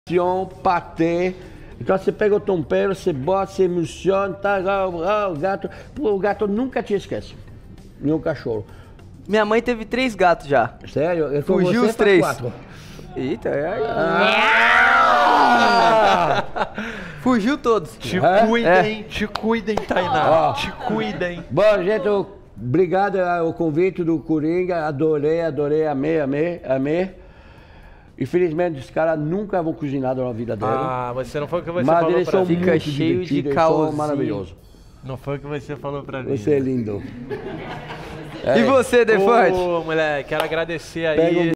patê. Então você pega o tempero, você bota, você emulsiona, tá, o gato nunca te esquece. Meu cachorro. Minha mãe teve 3 gatos já. Sério? Eu Fugiu você os 3. 4. Eita, fugiu todos. Te cuidem, Tainá. Te cuidem. Bom, gente, obrigado ao convite do Coringa. Adorei, amei. Infelizmente, os caras nunca vão cozinhar na vida deles. Ah, você não foi o que você mas falou eles pra são mim. Fica muito cheio de divertidos, caosinho. eles são maravilhosos. Não foi o que você falou pra mim. Você é lindo. E você, Defante? Ô, moleque, quero agradecer aí. Pega